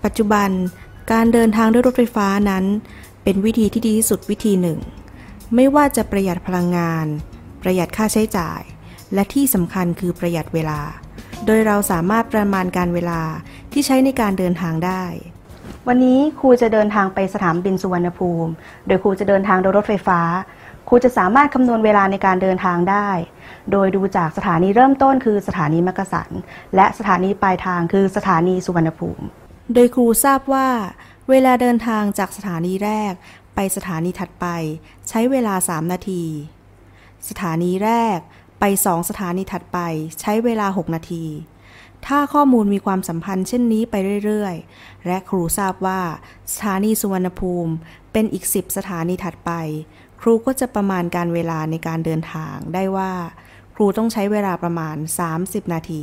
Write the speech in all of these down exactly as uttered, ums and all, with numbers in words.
ปัจจุบันการเดินทางด้วยรถไฟฟ้านั้นเป็นวิธีที่ดีที่สุดวิธีหนึ่งไม่ว่าจะประหยัดพลังงานประหยัดค่าใช้จ่ายและที่สำคัญคือประหยัดเวลาโดยเราสามารถประมาณการเวลาที่ใช้ในการเดินทางได้วันนี้ครูจะเดินทางไปสนามบินสุวรรณภูมิโดยครูจะเดินทางโดยรถไฟฟ้าครูจะสามารถคำนวณเวลาในการเดินทางได้โดยดูจากสถานีเริ่มต้นคือสถานีมักกะสันและสถานีปลายทางคือสถานีสุวรรณภูมิโดยครูทราบว่าเวลาเดินทางจากสถานีแรกไปสถานีถัดไปใช้เวลาสามนาทีสถานีแรกไปสองสถานีถัดไปใช้เวลาหกนาทีถ้าข้อมูลมีความสัมพันธ์เช่นนี้ไปเรื่อยๆและครูทราบว่าสถานีสุวรรณภูมิเป็นอีกสิบสถานีถัดไปครูก็จะประมาณการเวลาในการเดินทางได้ว่าครูต้องใช้เวลาประมาณสามสิบนาที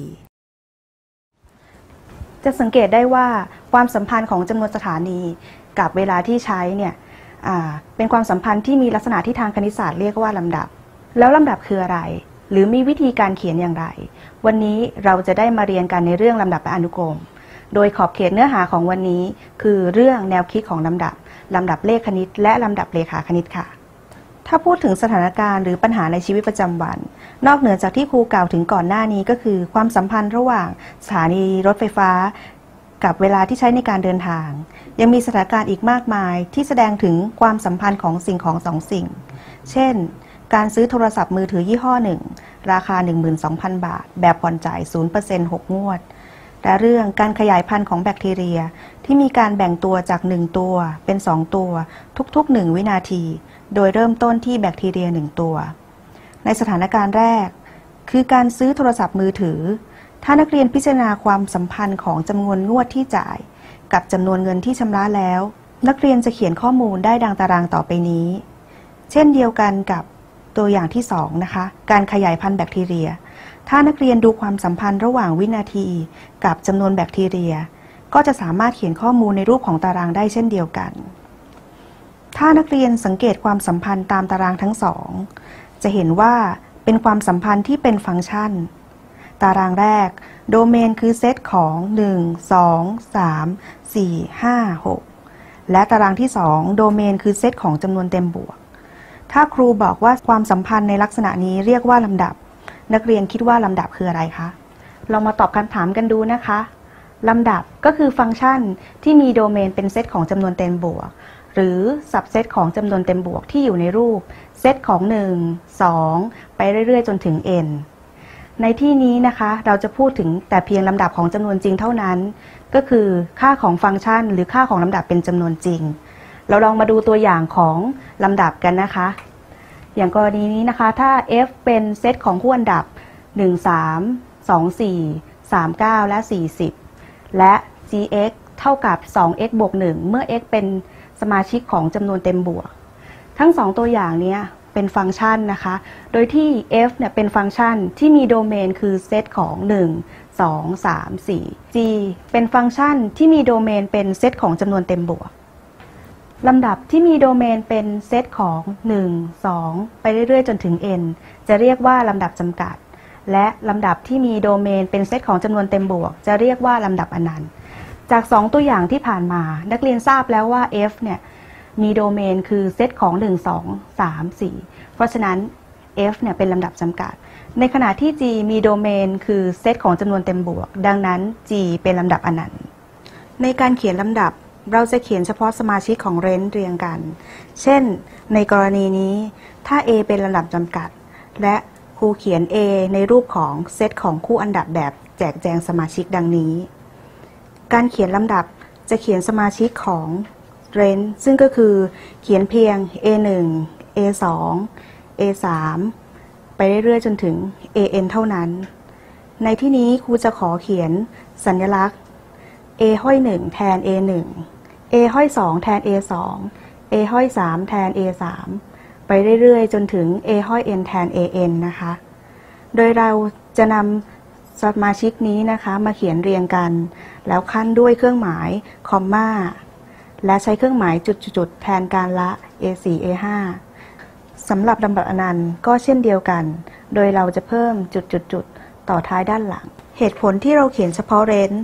จะสังเกตได้ว่าความสัมพันธ์ของจำนวนสถานีกับเวลาที่ใช้เนี่ยเป็นความสัมพันธ์ที่มีลักษณะที่ทางคณิตศาสตร์เรียกว่าลำดับแล้วลำดับคืออะไรหรือมีวิธีการเขียนอย่างไรวันนี้เราจะได้มาเรียนกันในเรื่องลำดับและอนุกรมโดยขอบเขตเนื้อหาของวันนี้คือเรื่องแนวคิดของลำดับลำดับเลขคณิตและลำดับเรขาคณิตค่ะถ้าพูดถึงสถานการณ์หรือปัญหาในชีวิตประจำวันนอกเหนือจากที่ครูกล่าวถึงก่อนหน้านี้ก็คือความสัมพันธ์ระหว่างสถานีรถไฟฟ้ากับเวลาที่ใช้ในการเดินทางยังมีสถานการณ์อีกมากมายที่แสดงถึงความสัมพันธ์ของสิ่งของสองสิ่งเช่นการซื้อโทรศัพท์มือถือยี่ห้อหนึ่งราคา หนึ่งหมื่นสองพัน บาทแบบผ่อนจ่าย ศูนย์เปอร์เซ็นต์ หก งวดและเรื่องการขยายพันธุ์ของแบคทีเรียที่มีการแบ่งตัวจากหนึ่งตัวเป็นสองตัวทุกๆหนึ่งวินาทีโดยเริ่มต้นที่แบคทีเรียหนึ่งตัวในสถานการณ์แรกคือการซื้อโทรศัพท์มือถือถ้านักเรียนพิจารณาความสัมพันธ์ของจำนวนงวดที่จ่ายกับจำนวนเงินที่ชำระแล้วนักเรียนจะเขียนข้อมูลได้ดังตารางต่อไปนี้เช่นเดียวกันกับตัวอย่างที่สองนะคะการขยายพันธุ์แบคทีเรียถ้านักเรียนดูความสัมพันธ์ระหว่างวินาทีกับจำนวนแบคทีเรียก็จะสามารถเขียนข้อมูลในรูปของตารางได้เช่นเดียวกันถ้านักเรียนสังเกตความสัมพันธ์ตามตารางทั้งสองจะเห็นว่าเป็นความสัมพันธ์ที่เป็นฟังก์ชันตารางแรกโดเมนคือเซตของหนึ่ง สอง สาม สี่ ห้า หกและตารางที่สองโดเมนคือเซตของจำนวนเต็มบวกถ้าครูบอกว่าความสัมพันธ์ในลักษณะนี้เรียกว่าลำดับนักเรียนคิดว่าลำดับคืออะไรคะเรามาตอบคำถามกันดูนะคะลำดับก็คือฟังก์ชันที่มีโดเมนเป็นเซตของจำนวนเต็มบวกหรือสับเซตของจำนวนเต็มบวกที่อยู่ในรูปเซตของหนึ่ง สองไปเรื่อยๆจนถึง n ในที่นี้นะคะเราจะพูดถึงแต่เพียงลำดับของจำนวนจริงเท่านั้นก็คือค่าของฟังก์ชันหรือค่าของลำดับเป็นจำนวนจริงเราลองมาดูตัวอย่างของลำดับกันนะคะอย่างกรณีนี้นะคะถ้า f เป็นเซตของคู่อันดับหนึ่ง สาม สอง สี่ สาม เก้าและสี่สิบและ gx เท่ากับ สอง x บวก หนึ่งเมื่อ x เป็นสมาชิกของจำนวนเต็มบวกทั้งสองตัวอย่างนี้เป็นฟังก์ชันนะคะโดยที่ f เนี่ยเป็นฟังก์ชันที่มีโดเมนคือเซตของหนึ่ง สอง สาม สี่ g เป็นฟังก์ชันที่มีโดเมนเป็นเซตของจำนวนเต็มบวกลำดับที่มีโดเมนเป็นเซตของหนึ่ง สองไปเรื่อยๆจนถึง n จะเรียกว่าลำดับจำกัดและลำดับที่มีโดเมนเป็นเซตของจำนวนเต็มบวกจะเรียกว่าลำดับอนันต์จากสองตัวอย่างที่ผ่านมานักเรียนทราบแล้วว่า f เนี่ยมีโดเมนคือเซตของหนึ่ง สอง สาม สี่เพราะฉะนั้น f เนี่ยเป็นลำดับจำกัดในขณะที่ g มีโดเมนคือเซตของจำนวนเต็มบวกดังนั้น g เป็นลำดับอนันต์ในการเขียนลำดับเราจะเขียนเฉพาะสมาชิกของเรนจ์เรียงกันเช่นในกรณีนี้ถ้า a เป็นลำดับจำกัดและครูเขียน a ในรูปของเซตของคู่อันดับแบบแจกแจงสมาชิกดังนี้การเขียนลำดับจะเขียนสมาชิกของเรนจ์ซึ่งก็คือเขียนเพียง เอ หนึ่ง เอ สอง เอ สาม ไปเรื่อยๆจนถึง เอ เอ็น เท่านั้นในที่นี้ครูจะขอเขียนสัญลักษณ์ a ห้อยหนึ่งแทน เอ หนึ่ง a ห้อยสองแทน เอ สอง a ห้อยสามแทน เอ สามไปเรื่อยๆจนถึง a ห้อย n แทน เอ เอ็น นะคะโดยเราจะนำสมาชิกนี้นะคะมาเขียนเรียงกันแล้วขั้นด้วยเครื่องหมายคอมม่าและใช้เครื่องหมายจุดๆแทนการละ เอ สี่ เอ ห้า สำหรับลำดับอนันต์ก็เช่นเดียวกันโดยเราจะเพิ่มจุดๆๆต่อท้ายด้านหลังเหตุผลที่เราเขียนเฉพาะเรนจ์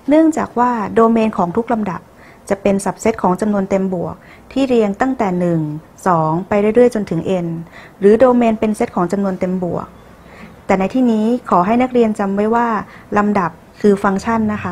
เนื่องจากว่าโดเมนของทุกลำดับจะเป็นสับเซตของจำนวนเต็มบวกที่เรียงตั้งแต่หนึ่ง สองไปเรื่อยๆจนถึง n หรือโดเมนเป็นเซตของจำนวนเต็มบวกแต่ในที่นี้ขอให้นักเรียนจำไว้ว่าลำดับคือฟังก์ชันนะคะ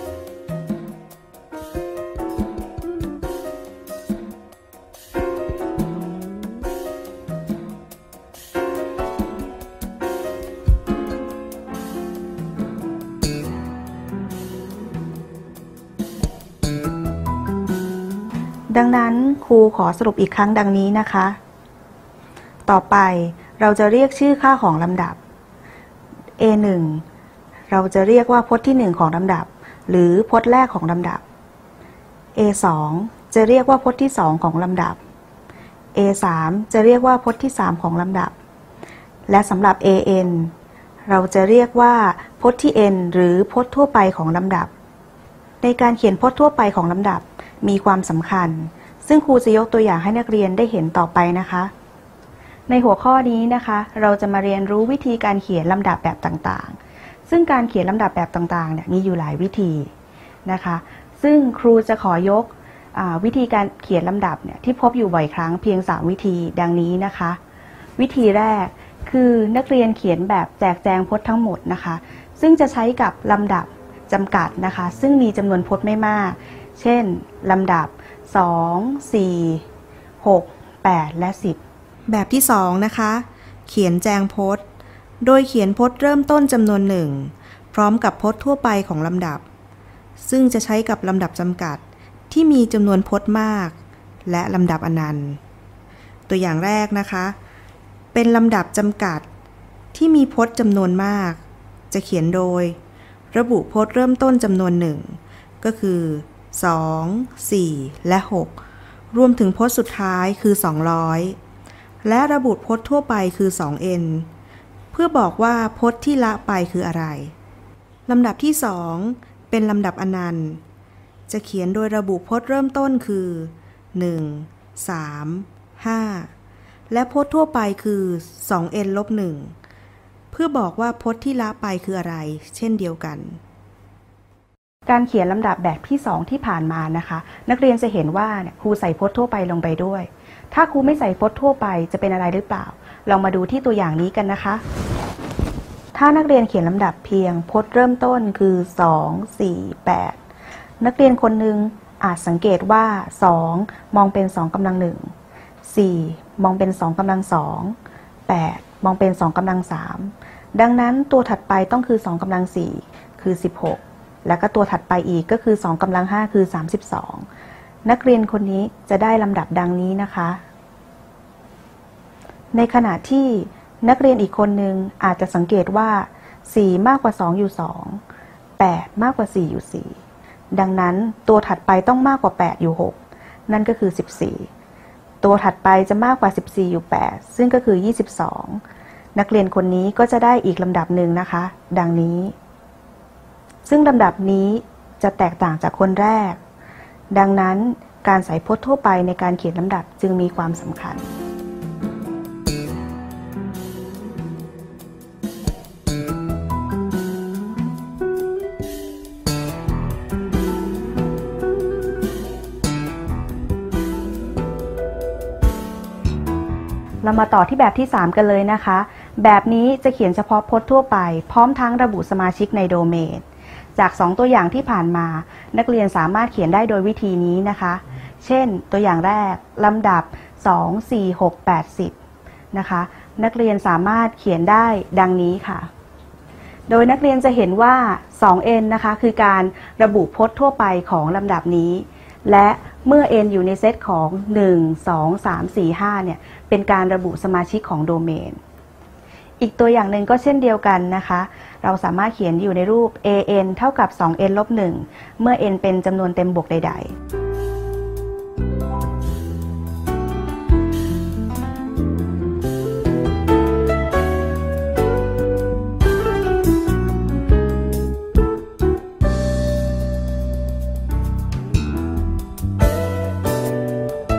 ดังนั้นครูขอสรุปอีกครั้งดังนี้นะคะ ต่อไปเราจะเรียกชื่อค่าของลำดับ เอ หนึ่ง เราจะเรียกว่าพจน์ที่หนึ่งของลำดับหรือพจน์แรกของลำดับ เอ สอง จะเรียกว่าพจน์ที่สองของลำดับ เอ สาม จะเรียกว่าพจน์ที่สามของลำดับและสำหรับ เอ เอ็น เราจะเรียกว่าพจน์ที่ n หรือพจน์ทั่วไปของลำดับในการเขียนพจน์ทั่วไปของลำดับมีความสำคัญซึ่งครูจะยกตัวอย่างให้นักเรียนได้เห็นต่อไปนะคะในหัวข้อนี้นะคะเราจะมาเรียนรู้วิธีการเขียนลำดับแบบต่างๆซึ่งการเขียนลำดับแบบต่างๆเนี่ยมีอยู่หลายวิธีนะคะซึ่งครูจะขอยกวิธีการเขียนลำดับเนี่ยที่พบอยู่บ่อยครั้งเพียงสามวิธีดังนี้นะคะวิธีแรกคือนักเรียนเขียนแบบแจกแจงพจน์ทั้งหมดนะคะซึ่งจะใช้กับลำดับจำกัดนะคะซึ่งมีจำนวนพจน์ไม่มากเช่นลำดับสอง สี่ หก แปด และ สิบ แบบที่สองนะคะเขียนแจงพจน์โดยเขียนพจน์เริ่มต้นจำนวนหนึ่งพร้อมกับพจน์ทั่วไปของลำดับซึ่งจะใช้กับลำดับจำกัดที่มีจำนวนพจน์มากและลำดับอนันต์ตัวอย่างแรกนะคะเป็นลำดับจำกัดที่มีพจน์จำนวนมากจะเขียนโดยระบุพจน์เริ่มต้นจำนวนหนึ่งก็คือสอง สี่ และ หก รวมถึงพจน์สุดท้ายคือสองร้อยและระบุพจน์ทั่วไปคือ สอง เอ็น เพื่อบอกว่าพจน์ที่ละไปคืออะไรลำดับที่สองเป็นลำดับอนันต์จะเขียนโดยระบุพจน์เริ่มต้นคือหนึ่ง สาม ห้าและพจน์ทั่วไปคือ สอง เอ็น ลบ หนึ่ง เพื่อบอกว่าพจน์ที่ละไปคืออะไรเช่นเดียวกันการเขียนลำดับแบบที่สองที่ผ่านมานะคะนักเรียนจะเห็นว่าเนี่ยครูใส่พจน์ทั่วไปลงไปด้วยถ้าครูไม่ใส่พจน์ทั่วไปจะเป็นอะไรหรือเปล่าลองมาดูที่ตัวอย่างนี้กันนะคะถ้านักเรียนเขียนลำดับเพียงพจน์เริ่มต้นคือสอง สี่ แปดนักเรียนคนหนึ่งอาจสังเกตว่าสองมองเป็นสองกำลังหนึ่ง สี่มองเป็นสองกำลังสอง แปดมองเป็นสองกำลังสามดังนั้นตัวถัดไปต้องคือสองกำลังสี่คือสิบหกแล้วก็ตัวถัดไปอีกก็คือสองกำลังห้าคือสามสิบสองนักเรียนคนนี้จะได้ลำดับดังนี้นะคะในขณะที่นักเรียนอีกคนนึงอาจจะสังเกตว่าสี่มากกว่าสองอยู่สอง แปดมากกว่าสี่อยู่สี่ดังนั้นตัวถัดไปต้องมากกว่าแปดอยู่หกนั่นก็คือสิบสี่ตัวถัดไปจะมากกว่าสิบสี่อยู่แปดซึ่งก็คือยี่สิบสองนักเรียนคนนี้ก็จะได้อีกลำดับหนึ่งนะคะดังนี้ซึ่งลำดับนี้จะแตกต่างจากคนแรกดังนั้นการใส่พจน์ทั่วไปในการเขียนลำดับจึงมีความสำคัญเรามาต่อที่แบบที่สามกันเลยนะคะแบบนี้จะเขียนเฉพาะพจน์ทั่วไปพร้อมทั้งระบุสมาชิกในโดเมนจากสองตัวอย่างที่ผ่านมานักเรียนสามารถเขียนได้โดยวิธีนี้นะคะเช่นตัวอย่างแรกลำดับสอง สี่ หก แปด สิบนะคะนักเรียนสามารถเขียนได้ดังนี้ค่ะโดยนักเรียนจะเห็นว่า สอง เอ็น นะคะคือการระบุพจน์ทั่วไปของลำดับนี้และเมื่อ n อยู่ในเซตของหนึ่ง สอง สาม สี่ ห้าเนี่ยเป็นการระบุสมาชิกของโดเมนอีกตัวอย่างหนึ่งก็เช่นเดียวกันนะคะเราสามารถเขียนอยู่ในรูป เอ เอ็น เท่ากับ สอง เอ็น ลบ หนึ่ง เมื่อ n เป็นจำนวนเต็มบวกใดๆ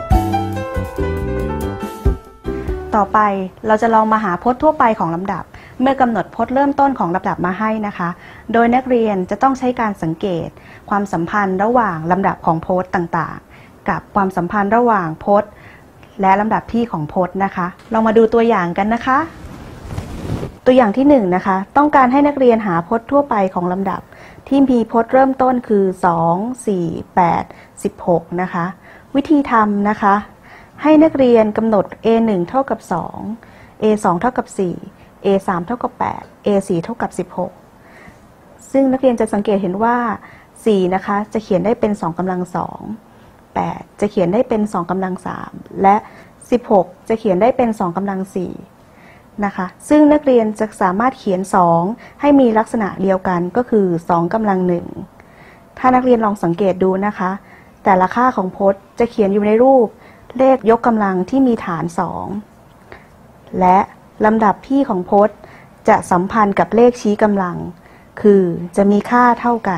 ต่อไปเราจะลองมาหาพจน์ทั่วไปของลำดับเมื่อกำหนดพจน์เริ่มต้นของลำดับมาให้นะคะโดยนักเรียนจะต้องใช้การสังเกตความสัมพันธ์ระหว่างลำดับของพจน์ต่างๆกับความสัมพันธ์ระหว่างพจน์และลำดับที่ของพจน์นะคะลองมาดูตัวอย่างกันนะคะตัวอย่างที่หนึ่งนะคะต้องการให้นักเรียนหาพจน์ทั่วไปของลำดับที่มีพจน์เริ่มต้นคือสอง สี่ แปด สิบหกนะคะวิธีทำนะคะให้นักเรียนกำหนด เอ หนึ่ง เท่ากับสอง เอ สอง เท่ากับสี่ เอ สาม เท่ากับแปด เอ สี่ เท่ากับสิบหกซึ่งนักเรียนจะสังเกตเห็นว่าสี่นะคะจะเขียนได้เป็นสองกำลังสอง แปดจะเขียนได้เป็นสองกำลังสามและสิบหกจะเขียนได้เป็นสองกำลังสี่นะคะซึ่งนักเรียนจะสามารถเขียนสองให้มีลักษณะเดียวกันก็คือสองกำลังหนึ่งถ้านักเรียนลองสังเกตดูนะคะแต่ละค่าของพจน์จะเขียนอยู่ในรูปเลขยกกำลังที่มีฐานสองและลำดับที่ของพจน์จะสัมพันธ์กับเลขชี้กำลังคือจะมีค่าเท่ากัน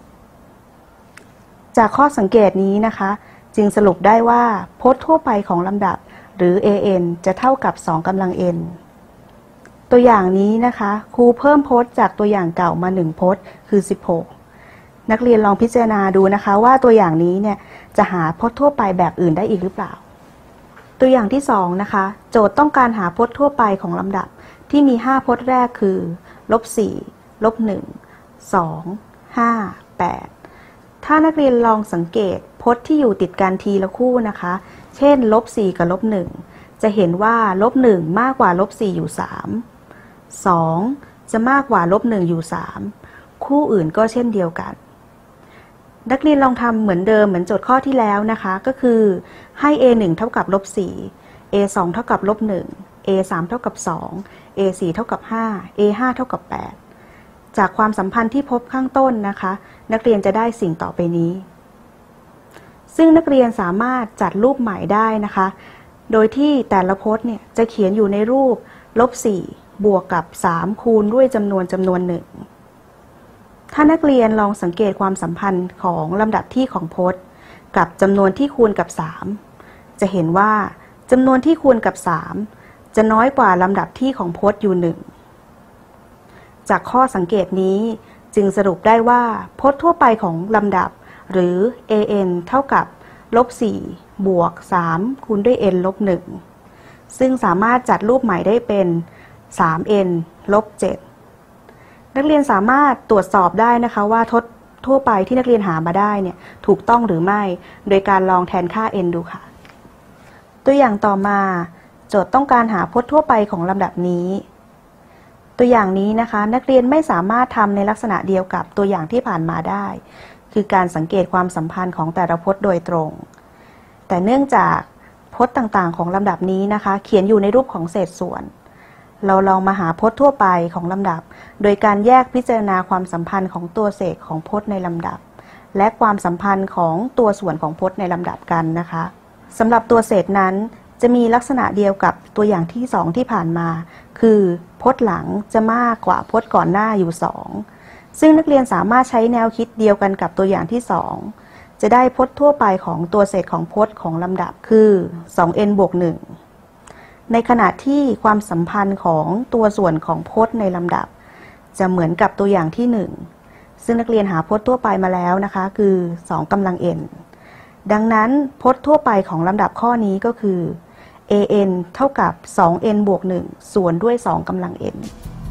จากข้อสังเกตนี้นะคะจึงสรุปได้ว่าพจน์ทั่วไปของลำดับหรือ เอ เอ็น จะเท่ากับสองกำลัง n ตัวอย่างนี้นะคะครูเพิ่มพจน์จากตัวอย่างเก่ามาหนึ่งพจน์คือสิบหกนักเรียนลองพิจารณาดูนะคะว่าตัวอย่างนี้เนี่ยจะหาพจน์ทั่วไปแบบอื่นได้อีกหรือเปล่าตัวอย่างที่สองนะคะโจทย์ต้องการหาพจน์ทั่วไปของลำดับที่มีห้าพจน์แรกคือลบสี่ ลบหนึ่ง สอง ห้า แปดถ้านักเรียนลองสังเกตพจน์ที่อยู่ติดกันทีละคู่นะคะเช่นลบสี่กับลบหนึ่งจะเห็นว่าลบหนึ่งมากกว่าลบสี่อยู่สาม สองจะมากกว่าลบหนึ่งอยู่สามคู่อื่นก็เช่นเดียวกันนักเรียนลองทำเหมือนเดิมเหมือนโจทย์ข้อที่แล้วนะคะก็คือให้ เอ หนึ่ง เท่ากับลบสี่ เอ สอง เท่ากับลบหนึ่ง เอ สาม เท่ากับสอง เอ สี่ เท่ากับห้า เอ ห้า เท่ากับแปดจากความสัมพันธ์ที่พบข้างต้นนะคะนักเรียนจะได้สิ่งต่อไปนี้ซึ่งนักเรียนสามารถจัดรูปใหม่ได้นะคะโดยที่แต่ละพจน์เนี่ยจะเขียนอยู่ในรูปลบสี่บวกกับสามคูณด้วยจำนวนจำนวนหนึ่งถ้านักเรียนลองสังเกตความสัมพันธ์ของลำดับที่ของพจน์กับจำนวนที่คูณกับสามจะเห็นว่าจำนวนที่คูณกับสามจะน้อยกว่าลำดับที่ของพจน์อยู่หนึ่งจากข้อสังเกตนี้จึงสรุปได้ว่าพจน์ทั่วไปของลำดับหรือ เอ เอ็น เท่ากับลบสี่บวกสามคูณด้วย n ลบหนึ่งซึ่งสามารถจัดรูปใหม่ได้เป็น สาม n ลบเจ็ดนักเรียนสามารถตรวจสอบได้นะคะว่าทดทั่วไปที่นักเรียนหามาได้เนี่ยถูกต้องหรือไม่โดยการลองแทนค่า n ดูค่ะตัวอย่างต่อมาโจทย์ต้องการหาพจน์ทั่วไปของลำดับนี้ตัวอย่างนี้นะคะนักเรียนไม่สามารถทำในลักษณะเดียวกับตัวอย่างที่ผ่านมาได้คือการสังเกตความสัมพันธ์ของแต่ละพจน์โดยตรงแต่เนื่องจากพจน์ต่างๆของลำดับนี้นะคะเขียนอยู่ในรูปของเศษส่วนเราลองมาหาพจน์ทั่วไปของลำดับโดยการแยกพิจารณาความสัมพันธ์ของตัวเศษของพจน์ในลำดับและความสัมพันธ์ของตัวส่วนของพจน์ในลำดับกันนะคะสำหรับตัวเศษนั้นจะมีลักษณะเดียวกับตัวอย่างที่สองที่ผ่านมาคือพจน์หลังจะมากกว่าพจน์ก่อนหน้าอยู่สองซึ่งนักเรียนสามารถใช้แนวคิดเดียวกันกับตัวอย่างที่สองจะได้พจน์ทั่วไปของตัวเศษของพจน์ของลำดับคือ สอง n บวกหนึ่งในขณะที่ความสัมพันธ์ของตัวส่วนของพจน์ในลำดับจะเหมือนกับตัวอย่างที่หนึ่งซึ่งนักเรียนหาพจน์ทั่วไปมาแล้วนะคะคือสองกำลัง n ดังนั้นพจน์ทั่วไปของลำดับข้อนี้ก็คือ เอ เอ็น เท่ากับ สอง n บวกหนึ่งส่วนด้วยสองกำลัง n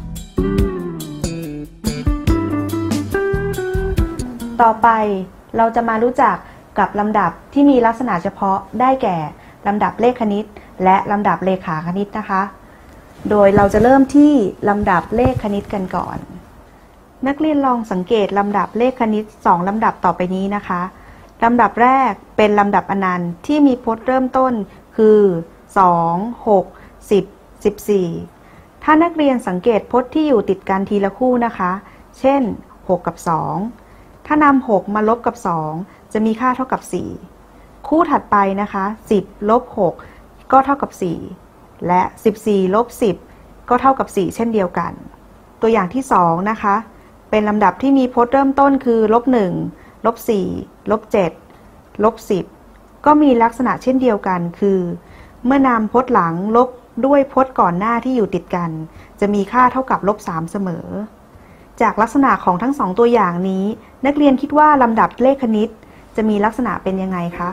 ต่อไปเราจะมารู้จักกับลำดับที่มีลักษณะเฉพาะได้แก่ลำดับเลขคณิตและลำดับเลขาคณิตนะคะโดยเราจะเริ่มที่ลำดับเลขคณิตกันก่อนนักเรียนลองสังเกตลำดับเลขคณิตสองลำดับต่อไปนี้นะคะลำดับแรกเป็นลำดับอนันต์ที่มีพจน์เริ่มต้นคือสอง หก สิบ สิบสี่ถ้านักเรียนสังเกตพจน์ที่อยู่ติดกันทีละคู่นะคะเช่นหกกับสองถ้านำหกมาลบกับสองจะมีค่าเท่ากับสี่คู่ถัดไปนะคะสิบลบหกก็เท่ากับสี่และสิบสี่ลบสิบก็เท่ากับสี่เช่นเดียวกันตัวอย่างที่สองนะคะเป็นลำดับที่มีพจน์เริ่มต้นคือลบหนึ่งลบสี่ลบเจ็ดลบสิบก็มีลักษณะเช่นเดียวกันคือเมื่อนำพจน์หลังลบด้วยพจน์ก่อนหน้าที่อยู่ติดกันจะมีค่าเท่ากับลบสามเสมอจากลักษณะของทั้งสองตัวอย่างนี้นักเรียนคิดว่าลำดับเลขคณิตจะมีลักษณะเป็นยังไงคะ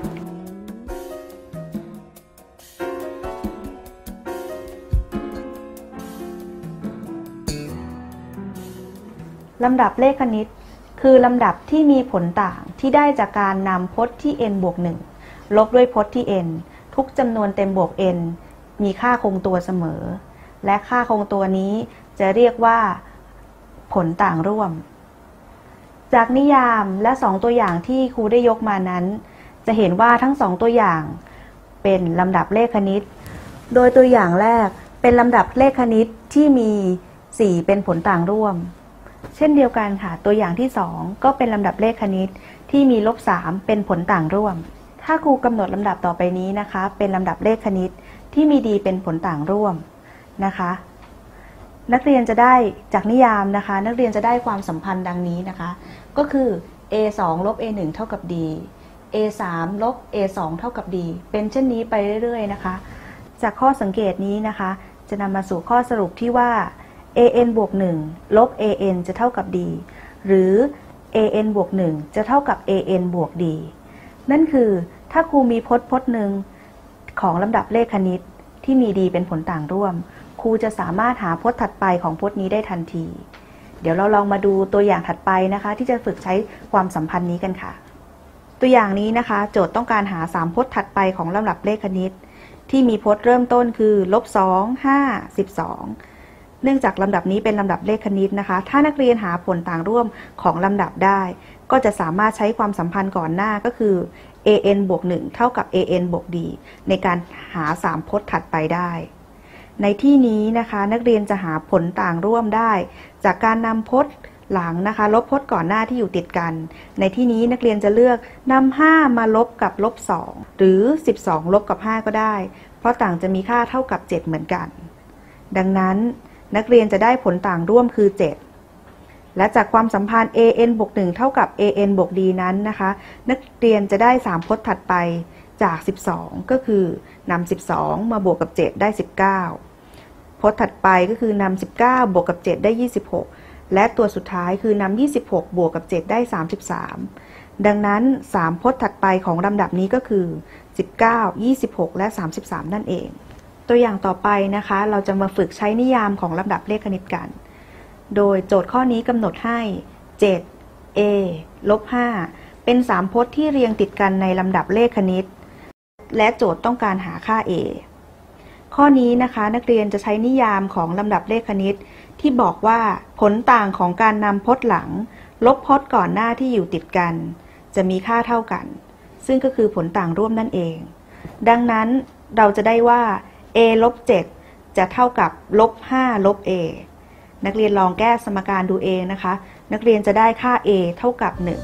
ลำดับเลขคณิตคือลำดับที่มีผลต่างที่ได้จากการนำพจน์ที่ n บวกหนึ่งลบด้วยพจน์ที่ n ทุกจำนวนเต็มบวก n มีค่าคงตัวเสมอและค่าคงตัวนี้จะเรียกว่าผลต่างร่วมจากนิยามและสองตัวอย่างที่ครูได้ยกมานั้นจะเห็นว่าทั้งสองตัวอย่างเป็นลำดับเลขคณิตโดยตัวอย่างแรกเป็นลำดับเลขคณิตที่มีสี่เป็นผลต่างร่วมเช่นเดียวกันค่ะตัวอย่างที่สองก็เป็นลำดับเลขคณิตที่มีลบสามเป็นผลต่างร่วมถ้าครูกำหนดลำดับต่อไปนี้นะคะเป็นลำดับเลขคณิตที่มีดีเป็นผลต่างร่วมนะคะนักเรียนจะได้จากนิยามนะคะนักเรียนจะได้ความสัมพันธ์ดังนี้นะคะก็คือ เอ สอง ลบ เอ หนึ่ง เท่ากับ D เอ สาม ลบ เอ สอง เท่ากับ D เป็นเช่นนี้ไปเรื่อยๆนะคะจากข้อสังเกตนี้นะคะจะนำมาสู่ข้อสรุปที่ว่า เอ เอ็น บวก หนึ่ง ลบ เอ เอ็น จะเท่ากับ D หรือ เอ เอ็น บวก หนึ่ง จะเท่ากับ เอ เอ็น บวก D นั่นคือถ้าครูมีพจน์พจน์หนึ่งของลำดับเลขคณิตที่มี D เป็นผลต่างร่วมครูจะสามารถหาพจน์ถัดไปของพจน์นี้ได้ทันทีเดี๋ยวเราลองมาดูตัวอย่างถัดไปนะคะที่จะฝึกใช้ความสัมพันธ์นี้กันค่ะตัวอย่างนี้นะคะโจทย์ต้องการหาสามพจน์ถัดไปของลำดับเลขคณิตที่มีพจน์เริ่มต้นคือลบสอง ห้า สิบสองเนื่องจากลำดับนี้เป็นลำดับเลขคณิตนะคะถ้านักเรียนหาผลต่างร่วมของลำดับได้ก็จะสามารถใช้ความสัมพันธ์ก่อนหน้าก็คือ เอ เอ็น บวก หนึ่ง เท่ากับ เอ เอ็น บวก D ในการหาสามพจน์ถัดไปได้ในที่นี้นะคะนักเรียนจะหาผลต่างร่วมได้จากการนำพจน์หลังนะคะลบพจน์ก่อนหน้าที่อยู่ติดกันในที่นี้นักเรียนจะเลือกนำห้ามาลบกับลบสองหรือสิบสองลบกับห้าก็ได้เพราะต่างจะมีค่าเท่ากับเจ็ดเหมือนกันดังนั้นนักเรียนจะได้ผลต่างร่วมคือเจ็ดและจากความสัมพันธ์ เอ เอ็น บวก หนึ่ง เท่ากับ เอ เอ็น บวก D นั้นนะคะนักเรียนจะได้สามพจน์ถัดไปจากสิบสองก็คือนำสิบสองมาบวกกับเจ็ดได้สิบเก้าพจน์ถัดไปก็คือนำสิบเก้าบวกกับเจ็ดได้ยี่สิบหกและตัวสุดท้ายคือนำยี่สิบหกบวกกับเจ็ดได้สามสิบสามดังนั้นสามพจน์ถัดไปของลำดับนี้ก็คือสิบเก้า ยี่สิบหกและสามสิบสามนั่นเองตัวอย่างต่อไปนะคะเราจะมาฝึกใช้นิยามของลำดับเลขคณิตกันโดยโจทย์ข้อนี้กำหนดให้ เจ็ด เอ ลบ ห้า เป็นสามพจน์ที่เรียงติดกันในลำดับเลขคณิตและโจทย์ต้องการหาค่า A ข้อนี้นะคะนักเรียนจะใช้นิยามของลำดับเลขคณิตที่บอกว่าผลต่างของการนำพจน์หลังลบพจน์ก่อนหน้าที่อยู่ติดกันจะมีค่าเท่ากันซึ่งก็คือผลต่างร่วมนั่นเองดังนั้นเราจะได้ว่า a ลบ เจ็ด จะเท่ากับลบ ห้า ลบ a นักเรียนลองแก้สมการดูเองนะคะนักเรียนจะได้ค่า a เท่ากับหนึ่ง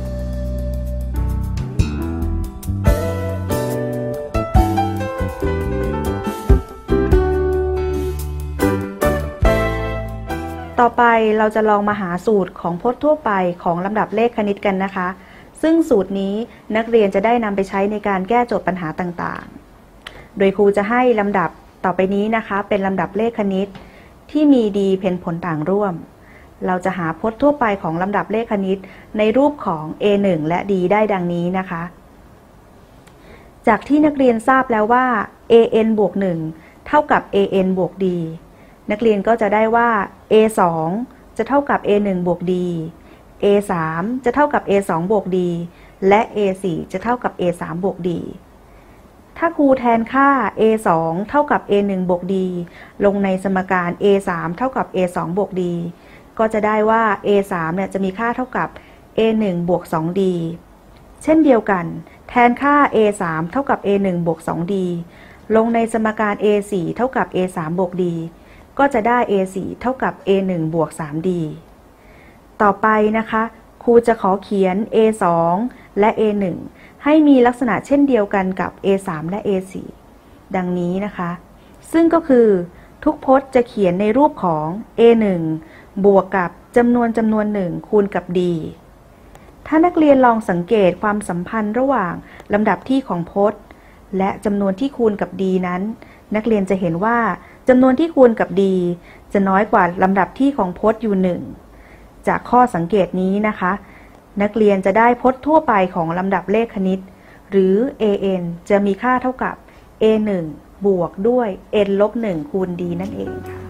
ต่อไปเราจะลองมาหาสูตรของพจน์ทั่วไปของลำดับเลขคณิตกันนะคะซึ่งสูตรนี้นักเรียนจะได้นำไปใช้ในการแก้โจทย์ปัญหาต่างๆโดยครูจะให้ลำดับต่อไปนี้นะคะเป็นลำดับเลขคณิตที่มี D เป็นผลต่างร่วมเราจะหาพจน์ทั่วไปของลำดับเลขคณิตในรูปของ เอ หนึ่ง และ D ได้ดังนี้นะคะจากที่นักเรียนทราบแล้วว่า เอ เอ็น บวก หนึ่ง เท่ากับ เอ เอ็น บวก D นักเรียนก็จะได้ว่า เอ สอง จะเท่ากับ เอ หนึ่ง บวก D เอ สาม จะเท่ากับ เอ สอง บวก D และ เอ สี่ จะเท่ากับ เอ สาม บวก D ถ้าครูแทนค่า เอ สอง เท่ากับ เอ หนึ่ง บวก D ลงในสมการ เอ สาม เท่ากับ เอ สอง บวก D ก็จะได้ว่า เอ สาม เนี่ยจะมีค่าเท่ากับ เอ หนึ่ง บวก สอง D เช่นเดียวกันแทนค่า เอ สาม เท่ากับ เอ หนึ่ง บวก สอง D ลงในสมการ เอ สี่ เท่ากับ เอ สาม บวก D ก็จะได้ เอ สี่ เท่ากับ เอ หนึ่ง บวก สาม D ต่อไปนะคะครูจะขอเขียน เอ สอง และ เอ หนึ่ง ให้มีลักษณะเช่นเดียวกันกับ เอ สาม และ เอ สี่ ดังนี้นะคะซึ่งก็คือทุกพจน์จะเขียนในรูปของ เอ หนึ่ง บวกกับจำนวนจำนวนหนึ่งคูณกับ D ถ้านักเรียนลองสังเกตความสัมพันธ์ระหว่างลำดับที่ของพจน์และจำนวนที่คูณกับ D นั้นนักเรียนจะเห็นว่าจำนวนที่คูณกับ d จะน้อยกว่าลำดับที่ของพจน์อยู่หนึ่งจากข้อสังเกตนี้นะคะนักเรียนจะได้พจน์ทั่วไปของลำดับเลขคณิตหรือ an จะมีค่าเท่ากับ a หนึ่ง บวกด้วย n ลบหนึ่งคูณ d นั่นเองค่ะ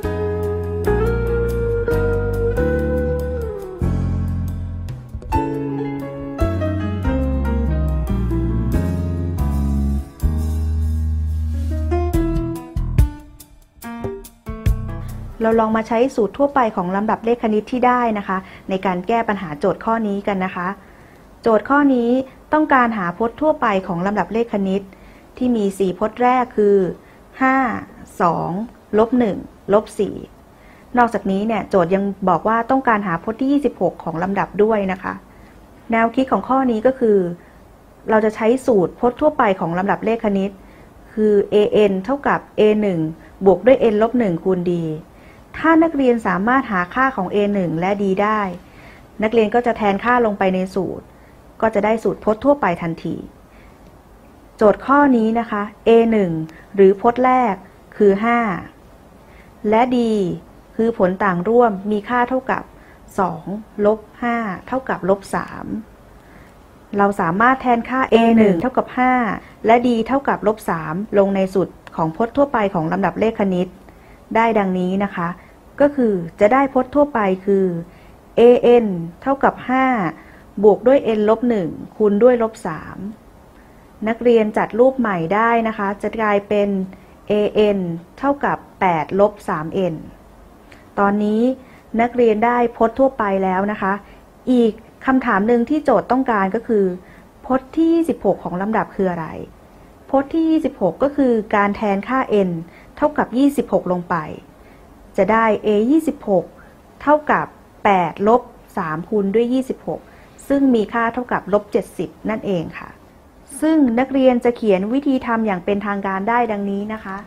เราลองมาใช้สูตรทั่วไปของลำดับเลขคณิตที่ได้นะคะในการแก้ปัญหาโจทย์ข้อนี้กันนะคะโจทย์ข้อนี้ต้องการหาพจน์ทั่วไปของลำดับเลขคณิตที่มีสี่พจน์แรกคือห้า สอง ลบหนึ่ง ลบสี่นอกจากนี้เนี่ยโจทย์ยังบอกว่าต้องการหาพจน์ที่ยี่สิบหกของลำดับด้วยนะคะแนวคิดของข้อนี้ก็คือเราจะใช้สูตรพจน์ทั่วไปของลำดับเลขคณิตคือ an เท่ากับ a หนึ่ง บวกด้วย n ลบหนึ่งคูณ dถ้านักเรียนสามารถหาค่าของ a หนึ่ง และ d ได้นักเรียนก็จะแทนค่าลงไปในสูตรก็จะได้สูตรพจน์ทั่วไปทันทีโจทย์ข้อนี้นะคะ a หนึ่ง หรือพจน์แรกคือห้าและ d คือผลต่างร่วมมีค่าเท่ากับสอง ลบห้า เท่ากับลบสามเราสามารถแทนค่า a หนึ่ง เท่ากับห้าและ d เท่ากับลบสามลงในสูตรของพจน์ทั่วไปของลำดับเลขคณิตได้ดังนี้นะคะก็คือจะได้พจน์ทั่วไปคือ an เท่ากับห้าบวกด้วย n ลบหนึ่งคูณด้วยลบสามนักเรียนจัดรูปใหม่ได้นะคะจะกลายเป็น an เท่ากับแปดลบ สาม n ตอนนี้นักเรียนได้พจน์ทั่วไปแล้วนะคะอีกคำถามหนึ่งที่โจทย์ต้องการก็คือพจน์ที่ยี่สิบหกของลำดับคืออะไรพจน์ที่ยี่สิบหกก็คือการแทนค่า n เท่ากับยี่สิบหกลงไปจะได้ a ยี่สิบหกเท่ากับแปดลบสามคูณด้วยยี่สิบหกซึ่งมีค่าเท่ากับลบเจ็ดสิบนั่นเองค่ะซึ่งนักเรียนจะเขียนวิธีทำอย่างเป็นทางการได้ดังนี้นะคะ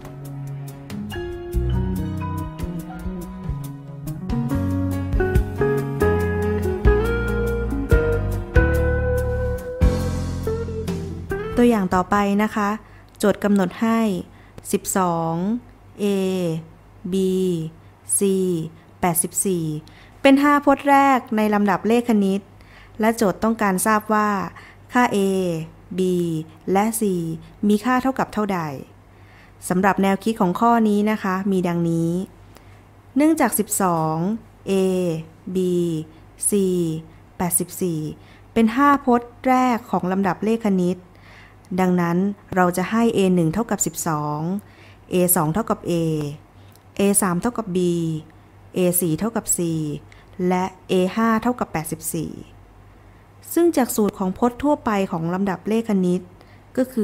ตัวอย่างต่อไปนะคะโจทย์กำหนดให้สิบสอง a b c แปดสิบสี่เป็นห้าพจน์แรกในลำดับเลขคณิตและโจทย์ต้องการทราบว่าค่า a b และ c มีค่าเท่ากับเท่าใดสำหรับแนวคิดของข้อนี้นะคะมีดังนี้เนื่องจากสิบสอง a b c แปดสิบสี่เป็นห้าพจน์แรกของลำดับเลขคณิตดังนั้นเราจะให้ a หนึ่ง เท่ากับสิบสอง a สอง เท่ากับ a a สาม เท่ากับ b a สี่ เท่ากับ c และ a ห้า เท่ากับแปดสิบสี่ซึ่งจากสูตรของพจน์ทั่วไปของลำดับเลขคณิตก็คือ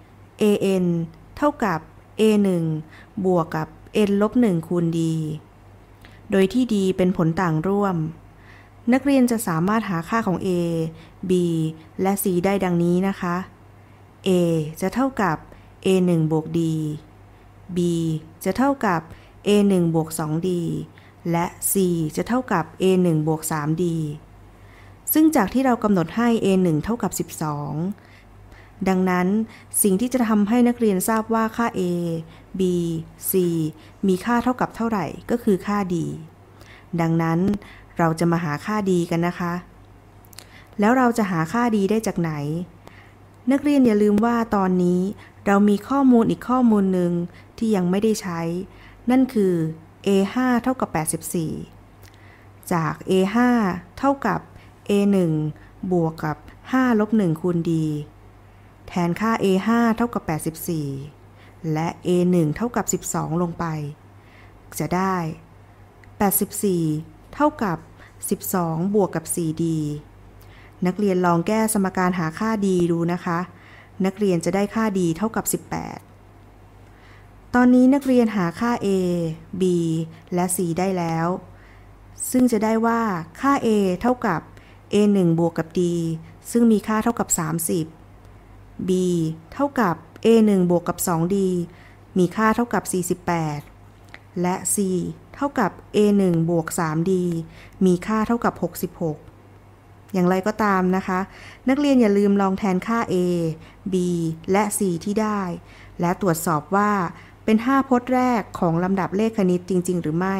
an เท่ากับ a หนึ่ง บวกกับ n ลบหนึ่งคูณ d โดยที่ d เป็นผลต่างร่วมนักเรียนจะสามารถหาค่าของ a b และ c ได้ดังนี้นะคะ a จะเท่ากับ a หนึ่ง บวก d b จะเท่ากับ a หนึ่ง บวก สอง d และ c จะเท่ากับ a หนึ่ง บวก สาม d ซึ่งจากที่เรากำหนดให้ a หนึ่ง เท่ากับสิบสองดังนั้นสิ่งที่จะทำให้นักเรียนทราบว่าค่า a b c มีค่าเท่ากับเท่าไหร่ก็คือค่า d ดังนั้นเราจะมาหาค่า d กันนะคะแล้วเราจะหาค่า d ได้จากไหนนักเรียนอย่าลืมว่าตอนนี้เรามีข้อมูลอีกข้อมูลหนึ่งที่ยังไม่ได้ใช้นั่นคือ a ห้า เท่ากับแปดสิบสี่จาก a ห้า เท่ากับ a หนึ่ง บวกกับห้าลบหนึ่งคูณ d แทนค่า a ห้า เท่ากับแปดสิบสี่และ a หนึ่ง เท่ากับสิบสองลงไปจะได้แปดสิบสี่เท่ากับสิบสองบวกกับ สี่ d นักเรียนลองแก้สมการหาค่า d ดูนะคะนักเรียนจะได้ค่า d เท่ากับสิบแปดตอนนี้นักเรียนหาค่า a b และ c ได้แล้วซึ่งจะได้ว่าค่า a เท่ากับ a หนึ่ง บวกกับ d ซึ่งมีค่าเท่ากับสามสิบ b เท่ากับ a หนึ่ง บวกกับ สอง d มีค่าเท่ากับสี่สิบแปดและ c เท่ากับ a หนึ่ง บวก สาม d มีค่าเท่ากับหกสิบหกอย่างไรก็ตามนะคะนักเรียนอย่าลืมลองแทนค่า a b และ c ที่ได้และตรวจสอบว่าเป็นห้าพจน์แรกของลำดับเลขคณิตจริงๆหรือไม่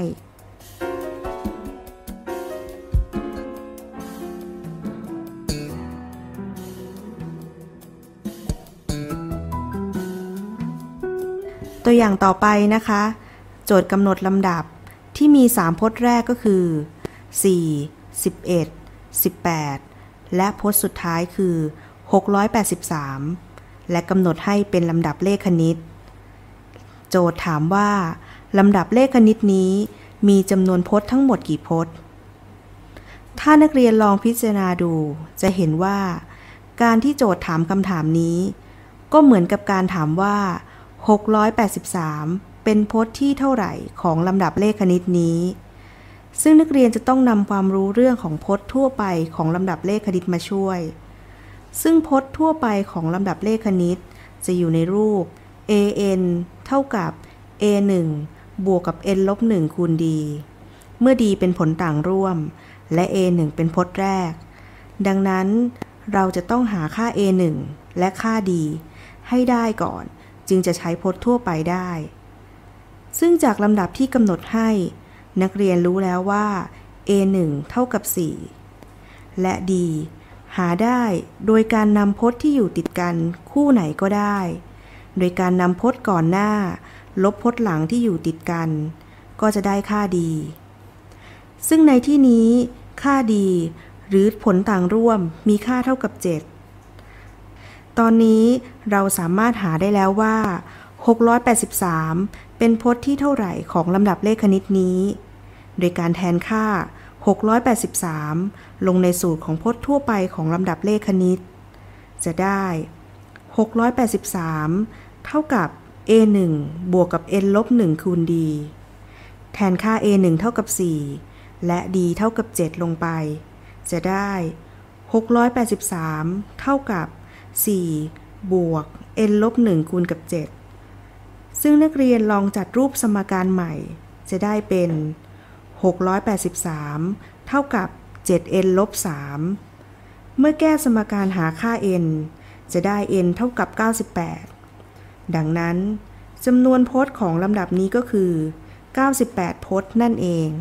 ตัวอย่างต่อไปนะคะโจทย์กำหนดลำดับที่มีสามพจน์แรกก็คือสี่ สิบเอ็ด สิบแปดและพจน์สุดท้ายคือหกร้อยแปดสิบสามและกำหนดให้เป็นลำดับเลขคณิตโจทย์ถามว่าลำดับเลขคณิตนี้มีจำนวนพจน์ทั้งหมดกี่พจน์ถ้านักเรียนลองพิจารณาดูจะเห็นว่าการที่โจทย์ถามคำถามนี้ก็เหมือนกับการถามว่าหกร้อยแปดสิบสามเป็นพจน์ที่เท่าไหร่ของลำดับเลขคณิตนี้ซึ่งนักเรียนจะต้องนำความรู้เรื่องของพจน์ทั่วไปของลำดับเลขคณิตมาช่วยซึ่งพจน์ทั่วไปของลำดับเลขคณิตจะอยู่ในรูป an เท่ากับ a หนึ่ง บวกกับ n ลบหนึ่งคูณ d เมื่อ d เป็นผลต่างร่วมและ a หนึ่งเป็นพจน์แรกดังนั้นเราจะต้องหาค่า a หนึ่ง และค่า d ให้ได้ก่อนจึงจะใช้พจน์ทั่วไปได้ซึ่งจากลำดับที่กำหนดให้นักเรียนรู้แล้วว่า a หนึ่ง เท่ากับ สี่ และ d หาได้โดยการนำพจน์ที่อยู่ติดกันคู่ไหนก็ได้โดยการนำพจน์ก่อนหน้าลบพจน์หลังที่อยู่ติดกันก็จะได้ค่า d ซึ่งในที่นี้ค่า d หรือผลต่างร่วมมีค่าเท่ากับ เจ็ดตอนนี้เราสามารถหาได้แล้วว่าหกร้อยแปดสิบสามเป็นพจน์ที่เท่าไหร่ของลำดับเลขคณิตนี้โดยการแทนค่าหกร้อยแปดสิบสามลงในสูตรของพจน์ทั่วไปของลำดับเลขคณิตจะได้หกร้อยแปดสิบสามเท่ากับ a หนึ่ง บวกกับ n ลบหนึ่งคูณ d แทนค่า a หนึ่ง เท่ากับ สี่และ d เท่ากับ เจ็ดลงไปจะได้หกร้อยแปดสิบสามเท่ากับสี่บวก n ลบหนึ่งคูณกับเจ็ดซึ่งนักเรียนลองจัดรูปสมการใหม่จะได้เป็นหกร้อยแปดสิบสามเท่ากับ เจ็ด n ลบสามเมื่อแก้สมการหาค่า n จะได้ n เท่ากับเก้าสิบแปดดังนั้นจำนวนพจน์ของลำดับนี้ก็คือเก้าสิบแปดพจน์นั่นเอง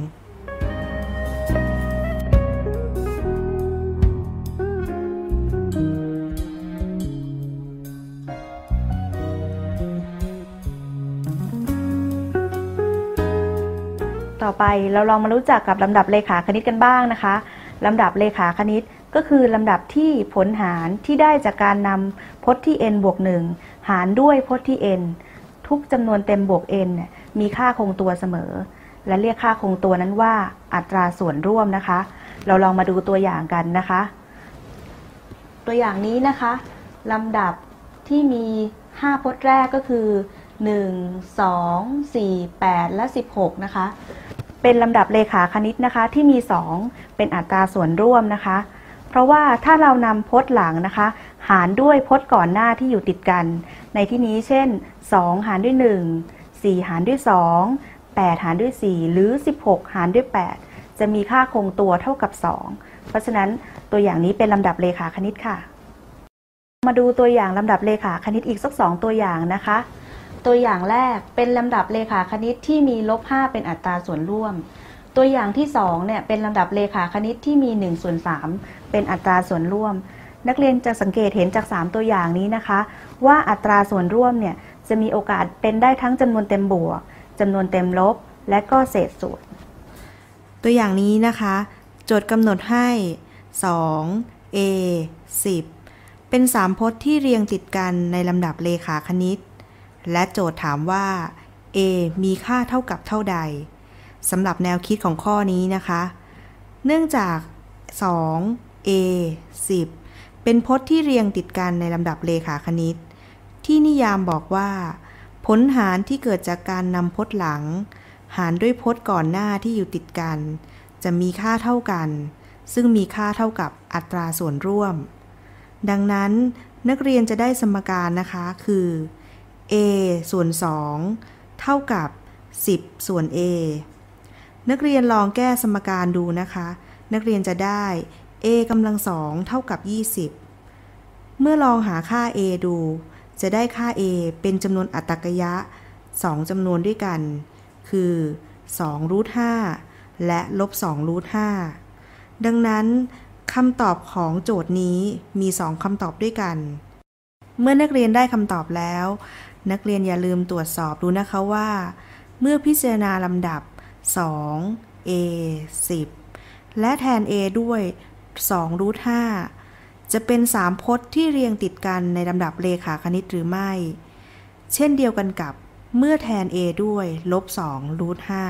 ต่อไปเราลองมารู้จักกับลำดับเลขาคณิตกันบ้างนะคะลำดับเลขาคณิตก็คือลำดับที่ผลหารที่ได้จากการนำพจน์ที่ n บวกหนึ่งหารด้วยพจน์ที่ n ทุกจำนวนเต็มบวก n มีค่าคงตัวเสมอและเรียกค่าคงตัวนั้นว่าอัตราส่วนร่วมนะคะเราลองมาดูตัวอย่างกันนะคะตัวอย่างนี้นะคะลำดับที่มีห้าพจน์แรกก็คือหนึ่ง สอง สี่ แปด และสิบหกนะคะเป็นลำดับเลขาคณิตนะคะที่มีสองเป็นอัตราส่วนร่วมนะคะเพราะว่าถ้าเรานำพจน์หลังนะคะหารด้วยพจน์ก่อนหน้าที่อยู่ติดกันในที่นี้เช่นสองหารด้วยหนึ่ง สี่หารด้วยสอง แปดหารด้วยสี่หรือสิบหกหารด้วยแปดจะมีค่าคงตัวเท่ากับสองเพราะฉะนั้นตัวอย่างนี้เป็นลำดับเลขาคณิตค่ะมาดูตัวอย่างลำดับเลขาคณิตอีกสักสองตัวอย่างนะคะตัวอย่างแรกเป็นลำดับเลขาคณิตที่มีลบห้าเป็นอัตราส่วนร่วมตัวอย่างที่สองเนี่ยเป็นลำดับเลขาคณิตที่มีหนึ่งส่วนสามเป็นอัตราส่วนร่วมนักเรียนจะสังเกตเห็นจากสามตัวอย่างนี้นะคะว่าอัตราส่วนร่วมเนี่ยจะมีโอกาสเป็นได้ทั้งจำนวนเต็มบวกจำนวนเต็มลบและก็เศษส่วนตัวอย่างนี้นะคะโจทย์กำหนดให้สอง a สิบเป็นสามพจน์ที่เรียงติดกันในลำดับเลขาคณิตและโจทย์ถามว่า a มีค่าเท่ากับเท่าใดสำหรับแนวคิดของข้อนี้นะคะเนื่องจากสอง a สิบเป็นพจน์ที่เรียงติดกันในลำดับเลขาคณิตที่นิยามบอกว่าผลหารที่เกิดจากการนำพจน์หลังหารด้วยพจน์ก่อนหน้าที่อยู่ติดกันจะมีค่าเท่ากันซึ่งมีค่าเท่ากับอัตราส่วนร่วมดังนั้นนักเรียนจะได้สมการนะคะคือ a ส่วนสองเท่ากับสิบส่วน a นักเรียนลองแก้สมการดูนะคะนักเรียนจะได้ a กำลังสองเท่ากับยี่สิบเมื่อลองหาค่า a ดูจะได้ค่า a เป็นจำนวนอัตตกยะสองจำนวนด้วยกันคือสองรูทห้าและลบสองรูทห้าดังนั้นคำตอบของโจทย์นี้มีสองคำตอบด้วยกันเมื่อนักเรียนได้คำตอบแล้วนักเรียนอย่าลืมตรวจสอบดูนะคะว่าเมื่อพิจารณาลำดับสอง a สิบและแทน a ด้วยสองรูทห้าจะเป็นสามพจน์ที่เรียงติดกันในลำดับเรขาคณิตหรือไม่เช่นเดียวกันกับเมื่อแทน a ด้วยลบสองรูทห้า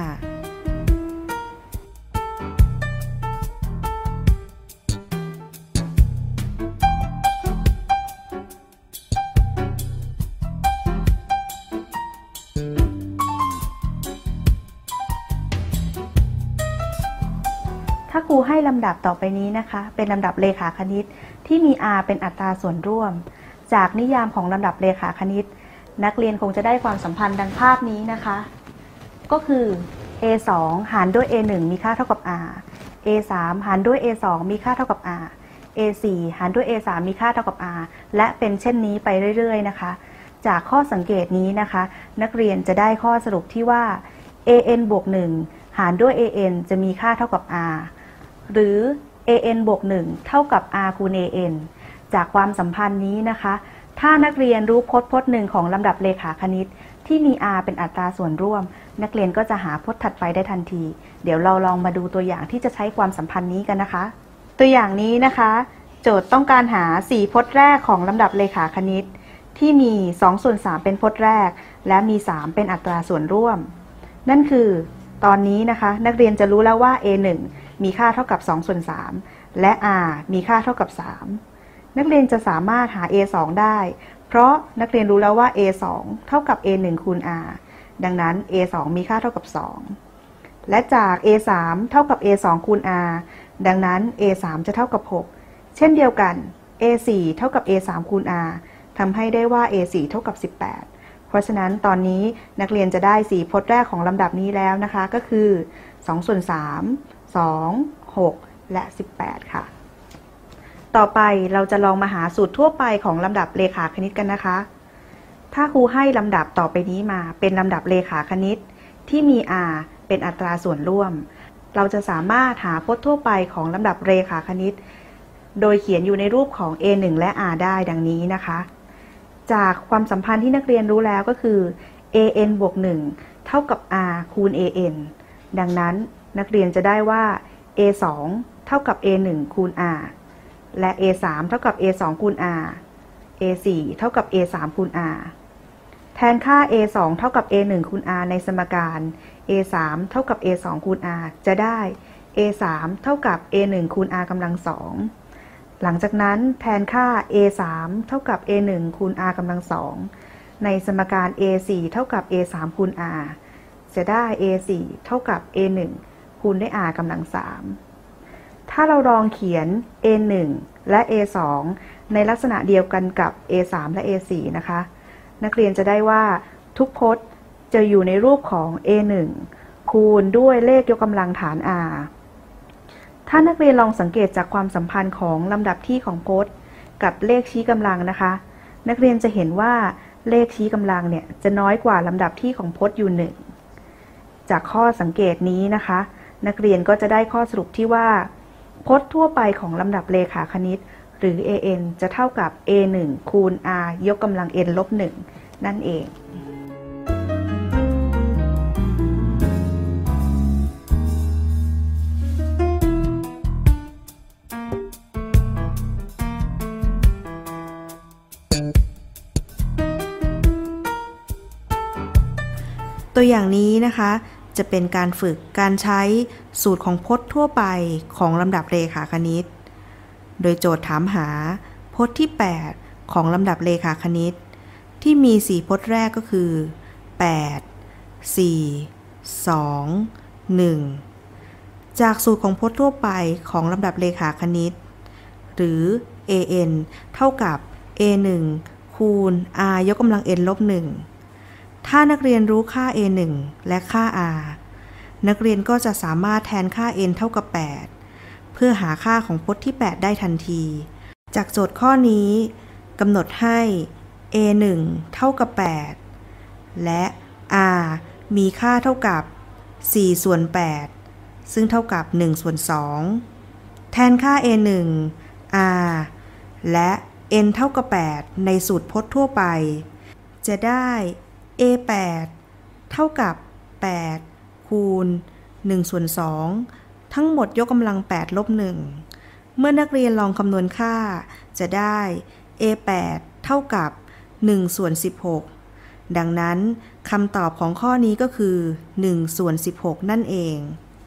ถ้าครูให้ลำดับต่อไปนี้นะคะเป็นลำดับเรขาคณิตที่มี r เป็นอัตราส่วนร่วมจากนิยามของลำดับเรขาคณิตนักเรียนคงจะได้ความสัมพันธ์ดังภาพนี้นะคะก็คือ a สอง หารด้วย a หนึ่ง มีค่าเท่ากับ r a สาม หารด้วย a สอง มีค่าเท่ากับ r a สี่ หารด้วย a สาม มีค่าเท่ากับ r และเป็นเช่นนี้ไปเรื่อยๆนะคะจากข้อสังเกตนี้นะคะนักเรียนจะได้ข้อสรุปที่ว่า an บวกหนึ่ง หารด้วย an จะมีค่าเท่ากับ rหรือ an บวกหนึ่ง เท่ากับ r คูณ an จากความสัมพันธ์นี้นะคะถ้านักเรียนรู้พจน์พจน์หนึ่งของลำดับเรขาคณิตที่มี r เป็นอัตราส่วนร่วมนักเรียนก็จะหาพจน์ถัดไปได้ทันทีเดี๋ยวเราลองมาดูตัวอย่างที่จะใช้ความสัมพันธ์นี้กันนะคะตัวอย่างนี้นะคะโจทย์ต้องการหาสี่พจน์แรกของลำดับเรขาคณิตที่มีสองส่วนสามเป็นพจน์แรกและมีสามเป็นอัตราส่วนร่วมนั่นคือตอนนี้นะคะนักเรียนจะรู้แล้วว่า a หนึ่งมีค่าเท่ากับสองส่วนสามและ r มีค่าเท่ากับสามนักเรียนจะสามารถหา a สองได้เพราะนักเรียนรู้แล้วว่า a สอง เท่ากับ a หนึ่ง คูณ r ดังนั้น a สอง มีค่าเท่ากับสองและจาก a สาม เท่ากับ a สอง คูณ r ดังนั้น a สาม จะเท่ากับหกเช่นเดียวกัน a สี่ เท่ากับ a สาม คูณ r ทำให้ได้ว่า a สี่ เท่ากับสิบแปดเพราะฉะนั้นตอนนี้นักเรียนจะได้สี่พจน์แรกของลำดับนี้แล้วนะคะก็คือสองส่วนสาม สอง หก และสิบแปดค่ะต่อไปเราจะลองมาหาสูตรทั่วไปของลำดับเรขาคณิตกันนะคะถ้าครูให้ลำดับต่อไปนี้มาเป็นลำดับเรขาคณิตที่มี r เป็นอัตราส่วนร่วมเราจะสามารถหาพจน์ทั่วไปของลำดับเรขาคณิตโดยเขียนอยู่ในรูปของ a หนึ่ง และ r ได้ดังนี้นะคะจากความสัมพันธ์ที่นักเรียนรู้แล้วก็คือ an บวกหนึ่ง เท่ากับ r คูณ an ดังนั้นนักเรียนจะได้ว่า a สอง เท่ากับ a หนึ่ง คูณ r และ a สาม เท่ากับ a สอง คูณ r a สี่ เท่ากับ a สาม คูณ r แทนค่า a สอง เท่ากับ a หนึ่ง คูณ r ในสมการ a สาม เท่ากับ a สอง คูณ r จะได้ a สาม เท่ากับ a หนึ่ง คูณ r กำลังสองหลังจากนั้นแทนค่า a สาม เท่ากับ a หนึ่ง คูณ r กำลังสองในสมการ a สี่ เท่ากับ a สาม คูณ r จะได้ a สี่ เท่ากับ a หนึ่ง คูณด้วย r กำลังสามถ้าเราลองเขียน a หนึ่ง และ a สอง ในลักษณะเดียวกันกับ a สาม และ a สี่ นะคะนักเรียนจะได้ว่าทุกพจน์จะอยู่ในรูปของ a หนึ่ง คูณด้วยเลขยกกำลังฐาน r ถ้านักเรียนลองสังเกตจากความสัมพันธ์ของลำดับที่ของพจน์กับเลขชี้กำลังนะคะนักเรียนจะเห็นว่าเลขชี้กำลังเนี่ยจะน้อยกว่าลำดับที่ของพจน์อยู่หนึ่งจากข้อสังเกตนี้นะคะนักเรียนก็จะได้ข้อสรุปที่ว่าพจน์ทั่วไปของลำดับเรขาคณิตหรือ an จะเท่ากับ a หนึ่ง คูณ r ยกกำลัง n ลบหนึ่งนั่นเองตัวอย่างนี้นะคะจะเป็นการฝึกการใช้สูตรของพจน์ทั่วไปของลำดับเรขาคณิตโดยโจทย์ถามหาพจน์ที่แปดของลำดับเรขาคณิตที่มีสี่พจน์แรกก็คือแปด สี่ สอง หนึ่งจากสูตรของพจน์ทั่วไปของลำดับเรขาคณิตหรือ an เท่ากับ a หนึ่ง คูณ r ยกกำลัง n ลบหนึ่งถ้านักเรียนรู้ค่า a หนึ่ง และค่า r นักเรียนก็จะสามารถแทนค่า n เท่ากับแปดเพื่อหาค่าของพจน์ที่แปดได้ทันทีจากโจทย์ข้อนี้กำหนดให้เอ หนึ่ง เท่ากับแปดและ r มีค่าเท่ากับสี่ส่วนแปดซึ่งเท่ากับหนึ่งส่วนสองแทนค่า เอ หนึ่ง r และ n เท่ากับแปดในสูตรพจน์ทั่วไปจะได้ เอ แปด เท่ากับแปดคูณหนึ่งส่วนสองทั้งหมดยกกำลังแปดลบหนึ่งเมื่อนักเรียนลองคำนวณค่าจะได้ เอ แปด เท่ากับหนึ่งส่วนสิบหกดังนั้นคำตอบของข้อนี้ก็คือหนึ่งส่วนสิบหกนั่นเอง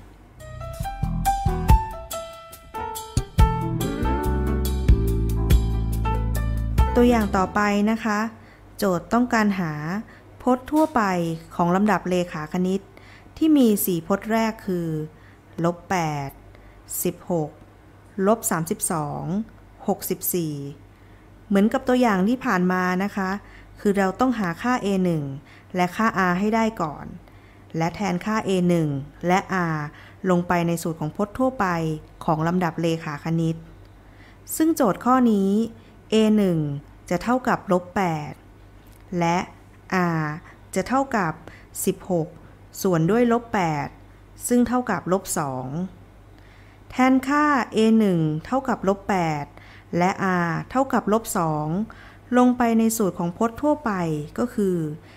ตัวอย่างต่อไปนะคะโจทย์ต้องการหาพจน์ทั่วไปของลำดับเลขาคณิตที่มีสี่พจน์แรกคือลบแปด สิบหกลบสามสิบสอง หกสิบสี่เหมือนกับตัวอย่างที่ผ่านมานะคะคือเราต้องหาค่า เอ หนึ่ง และค่า r ให้ได้ก่อนและแทนค่า เอ หนึ่ง และ r ลงไปในสูตรของพจน์ทั่วไปของลำดับเลขาคณิตซึ่งโจทย์ข้อนี้ เอ หนึ่ง จะเท่ากับลบแปดและ r จะเท่ากับสิบหกส่วนด้วยลบแปดซึ่งเท่ากับลบสองแทนค่า เอ หนึ่ง เท่ากับลบแปดและ r เท่ากับลบสองลงไปในสูตรของพจน์ทั่วไปก็คือ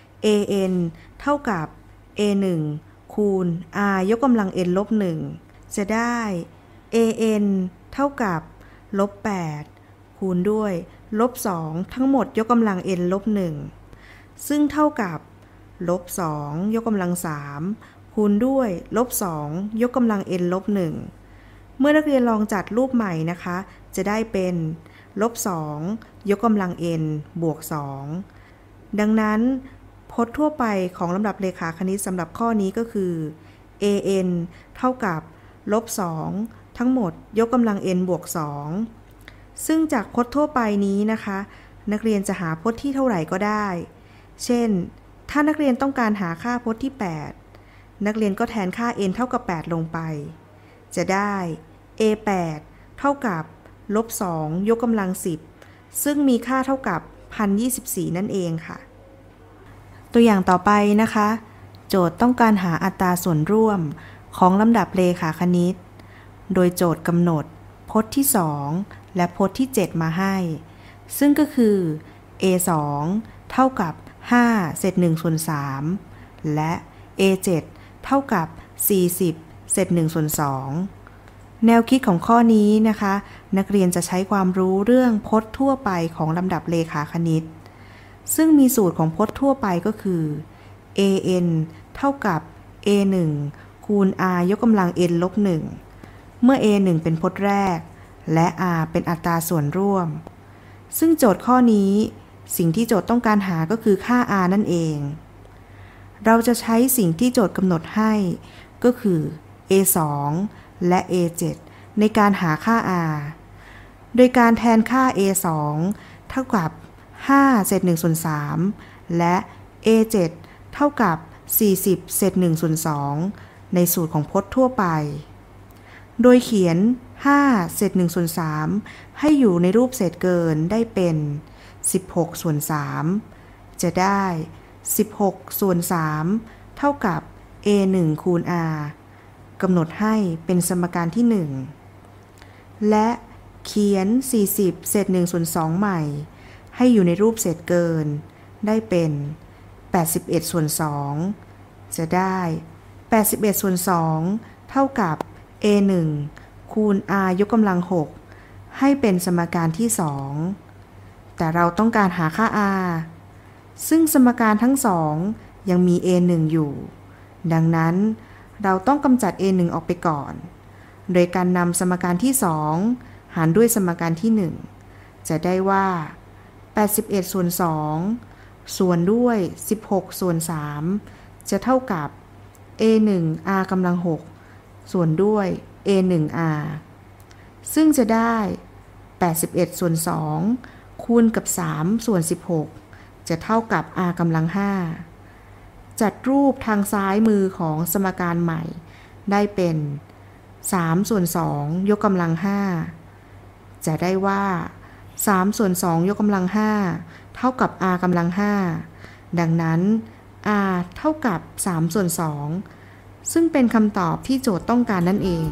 an เท่ากับ เอ หนึ่ง คูณ r ยกกำลัง n ลบหนึ่งจะได้ an เท่ากับลบแปดคูณด้วยลบสองทั้งหมดยกกำลัง n ลบหนึ่งซึ่งเท่ากับลบสองยกกำลังสามคูณด้วยลบสองยกกำลัง n ลบหนึ่งเมื่อนักเรียนลองจัดรูปใหม่นะคะจะได้เป็นลบสองยกกำลัง n บวกสองดังนั้นพจน์ทั่วไปของลำดับเลขาคณิตสำหรับข้อนี้ก็คือ an เท่ากับลบสองทั้งหมดยกกำลัง n บวกสองซึ่งจากพจน์ทั่วไปนี้นะคะนักเรียนจะหาพจน์ที่เท่าไหร่ก็ได้เช่นถ้านักเรียนต้องการหาค่าพจน์ที่แปดนักเรียนก็แทนค่า n เท่ากับแปดลงไปจะได้ เอ แปด เท่ากับลบสองยกกำลังสิบซึ่งมีค่าเท่ากับ หนึ่งพันยี่สิบสี่ นั่นเองค่ะตัวอย่างต่อไปนะคะโจทย์ต้องการหาอัตราส่วนร่วมของลำดับเลขาคณิตโดยโจทย์กำหนดพจน์ที่สองและพจน์ที่เจ็ดมาให้ซึ่งก็คือ เอ สอง เท่ากับห้าเศษหนึ่งส่วนสามและ เอ เจ็ด เท่ากับสี่สิบเศษหนึ่งส่วนสองแนวคิดของข้อนี้นะคะนักเรียนจะใช้ความรู้เรื่องพจน์ทั่วไปของลำดับเลขาคณิตซึ่งมีสูตรของพจน์ทั่วไปก็คือ an เท่ากับ เอ หนึ่ง คูณ r ยกกำลัง n ลบหนึ่งเมื่อ เอ หนึ่ง เป็นพจน์แรกและ r เป็นอัตราส่วนร่วมซึ่งโจทย์ข้อนี้สิ่งที่โจทย์ต้องการหาก็คือค่า r นั่นเองเราจะใช้สิ่งที่โจทย์กำหนดให้ก็คือ เอ สอง และ เอ เจ็ด ในการหาค่า r โดยการแทนค่า เอ สอง เท่ากับห้าเศษหนึ่งส่วนสามและ เอ เจ็ด เท่ากับสี่สิบเศษหนึ่งส่วนสองในสูตรของพจน์ทั่วไปโดยเขียนห้าเศษหนึ่งส่วนสามให้อยู่ในรูปเศษเกินได้เป็นสิบหกส่วนสามจะได้สิบหกส่วนสามเท่ากับ เอ หนึ่ง คูณ r กำหนดให้เป็นสมการที่หนึ่งและเขียนสี่สิบเศษหนึ่งส่วนสองใหม่ให้อยู่ในรูปเศษเกินได้เป็นแปดสิบเอ็ดส่วนสองจะได้แปดสิบเอ็ดส่วนสองเท่ากับ เอ หนึ่ง คูณ r ยกกำลังหกให้เป็นสมการที่สองแต่เราต้องการหาค่า r ซึ่งสมการทั้งสองยังมี เอ หนึ่ง อยู่ดังนั้นเราต้องกำจัด เอ หนึ่ง ออกไปก่อนโดยการนำสมการที่สองหารด้วยสมการที่หนึ่งจะได้ว่าแปดสิบเอ็ดส่วนสองส่วนด้วยสิบหกส่วนสามจะเท่ากับ เอ หนึ่ง r กำลังหกส่วนด้วย เอ หนึ่ง r ซึ่งจะได้แปดสิบเอ็ดส่วนสองคูณกับสามส่วนสิบหกจะเท่ากับ r กำลังห้าจัดรูปทางซ้ายมือของสมการใหม่ได้เป็นสามส่วนสองยกกำลังห้าจะได้ว่าสามส่วนสองยกกำลังห้าเท่ากับ r กำลังห้าดังนั้น r เท่ากับสามส่วนสองซึ่งเป็นคำตอบที่โจทย์ต้องการนั่นเอง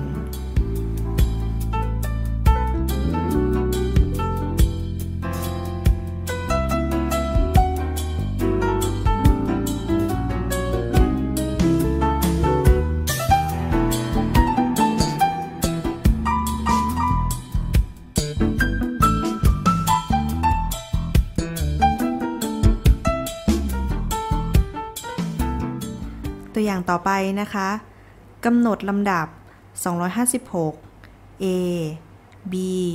ตัวอย่างต่อไปนะคะกำหนดลำดับสองร้อยห้าสิบหก A B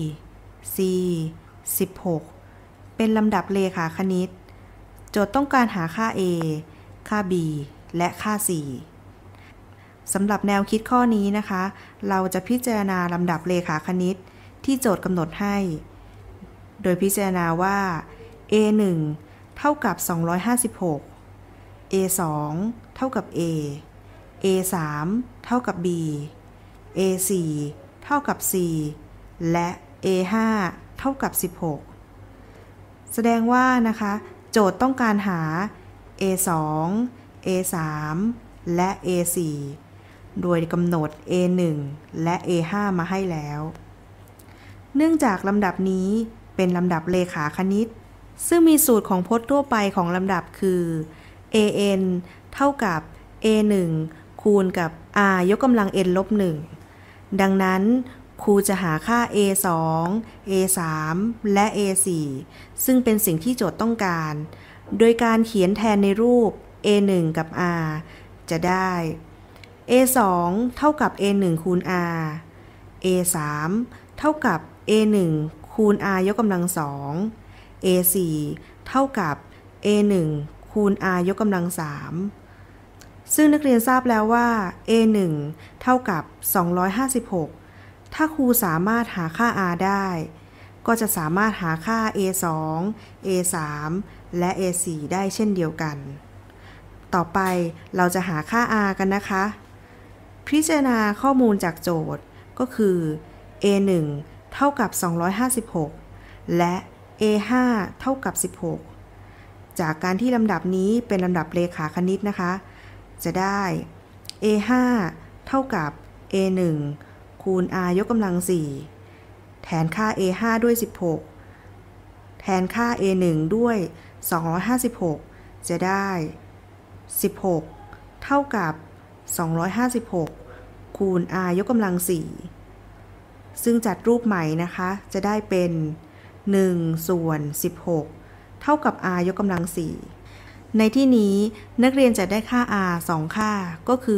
C สิบหกเป็นลำดับเลขาคณิตโจทย์ต้องการหาค่า A ค่า B และค่า C สำหรับแนวคิดข้อนี้นะคะเราจะพิจารณาลำดับเลขาคณิตที่โจทย์กำหนดให้โดยพิจารณาว่า เอ หนึ่ง เท่ากับสองร้อยห้าสิบหกเอ สอง เท่ากับ Aเอ สาม เท่ากับ B เอ สี่ เท่ากับ C และ เอ ห้า เท่ากับ สิบหกแสดงว่านะคะโจทย์ต้องการหา เอ สอง เอ สาม และ เอ สี่ โดยกำหนด เอ หนึ่ง และ เอ ห้า มาให้แล้วเนื่องจากลำดับนี้เป็นลำดับเลขาคณิตซึ่งมีสูตรของพจน์ทั่วไปของลำดับคือ เอ เอ็น เท่ากับ เอ หนึ่ง คูณกับ r ยกกำลัง n ลบหนึ่งดังนั้นครูจะหาค่า เอ สอง เอ สาม และ เอ สี่ ซึ่งเป็นสิ่งที่โจทย์ต้องการโดยการเขียนแทนในรูป เอ หนึ่ง กับ r จะได้ เอ สอง เท่ากับ เอ หนึ่ง คูณ r เอ สาม เท่ากับ เอ หนึ่ง คูณ r ยกกำลังสอง เอ สี่ เท่ากับ เอ หนึ่ง คูณ r ยกกำลังสามซึ่งนักเรียนทราบแล้วว่า เอ หนึ่ง เท่ากับสองร้อยห้าสิบหกถ้าครูสามารถหาค่า r ได้ก็จะสามารถหาค่า เอ สอง เอ สาม และ เอ สี่ ได้เช่นเดียวกันต่อไปเราจะหาค่า r กันนะคะพิจารณาข้อมูลจากโจทย์ก็คือ เอ หนึ่ง เท่ากับสองร้อยห้าสิบหกและ เอ ห้า เท่ากับสิบหกจากการที่ลำดับนี้เป็นลำดับเลขาคณิตนะคะจะได้ เอ ห้า เท่ากับ เอ หนึ่ง คูณ r ยกกำลังสี่แทนค่า เอ ห้า ด้วยสิบหกแทนค่า เอ หนึ่ง ด้วยสองร้อยห้าสิบหกจะได้สิบหกเท่ากับสองร้อยห้าสิบหกคูณ r ยกกำลังสี่ซึ่งจัดรูปใหม่นะคะจะได้เป็นหนึ่งส่วนสิบหกเท่ากับ r ยกกำลังสี่ในที่นี้นักเรียนจะได้ค่า r สองค่าก็คือ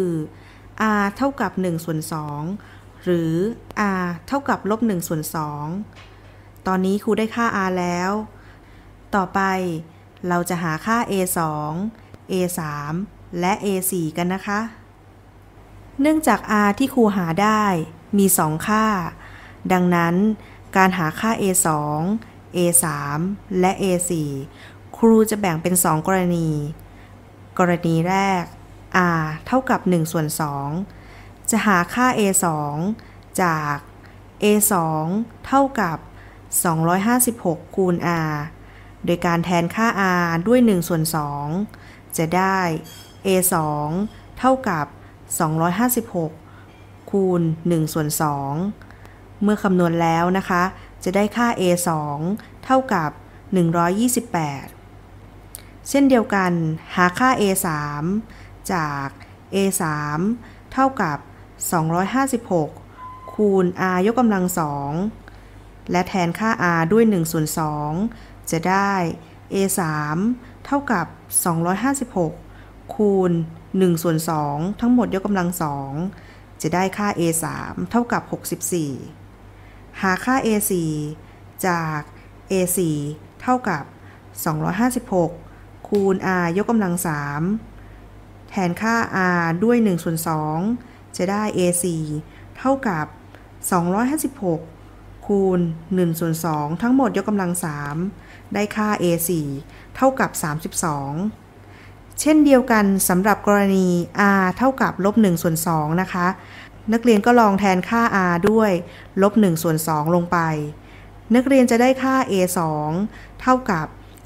r เท่ากับหนึ่งส่วนสองหรือ r เท่ากับลบหนึ่งส่วนสองตอนนี้ครูได้ค่า r แล้วต่อไปเราจะหาค่า เอ สอง เอ สาม และ เอ สี่ กันนะคะเนื่องจาก r ที่ครูหาได้มีสองค่าดังนั้นการหาค่า เอ สอง เอ สาม และ เอ สี่ ครูจะแบ่งเป็นสองกรณีกรณีแรก r เท่ากับหนึ่งส่วนสองจะหาค่า เอ สอง จาก เอ สอง เท่ากับสองร้อยห้าสิบหกคูณ r โดยการแทนค่า r ด้วยหนึ่งส่วนสองจะได้ เอ สอง เท่ากับสองร้อยห้าสิบหกคูณหนึ่งส่วนสองเมื่อคำนวณแล้วนะคะจะได้ค่า เอ สอง เท่ากับหนึ่งร้อยยี่สิบแปดเช่นเดียวกันหาค่า เอ สาม จาก เอ สาม เท่ากับสองร้อยห้าสิบหกคูณ r ยกกำลังสองและแทนค่า r ด้วยหนึ่งส่วนสองจะได้ เอ สาม เท่ากับสองร้อยห้าสิบหกคูณหนึ่งส่วนสองทั้งหมดยกกำลังสองจะได้ค่า เอ สาม เท่ากับหกสิบสี่หาค่า เอ สี่ จาก เอ สี่ เท่ากับสองร้อยห้าสิบหกคูณ r ยกกำลังสามแทนค่า r ด้วยหนึ่งส่วนสองจะได้ เอ สี่ เท่ากับสองร้อยห้าสิบหกคูณหนึ่งส่วนสองทั้งหมดยกกำลังสามได้ค่า เอ สี่ เท่ากับสามสิบสองเช่นเดียวกันสำหรับกรณี r เท่ากับลบหนึ่งส่วนสองนะคะนักเรียนก็ลองแทนค่า r ด้วยลบหนึ่งส่วนสองลงไปนักเรียนจะได้ค่า เอ สอง เท่ากับ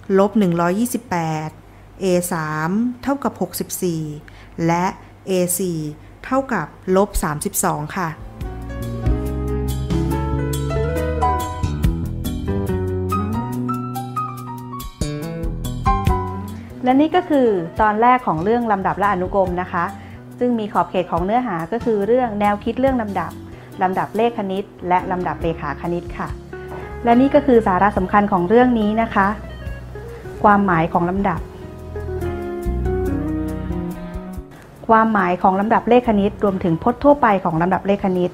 ลบหนึ่งร้อยยี่สิบแปด เอ สาม เท่ากับหกสิบสี่และ เอ สี่ เท่ากับลบสามสิบสองค่ะและนี่ก็คือตอนแรกของเรื่องลำดับและอนุกรมนะคะซึ่งมีขอบเขตของเนื้อหาก็คือเรื่องแนวคิดเรื่องลำดับลำดับเลขคณิตและลำดับเรขาคณิตค่ะและนี่ก็คือสาระสำคัญของเรื่องนี้นะคะความหมายของลำดับความหมายของลำดับเลขคณิตรวมถึงพจน์ทั่วไปของลำดับเลขคณิต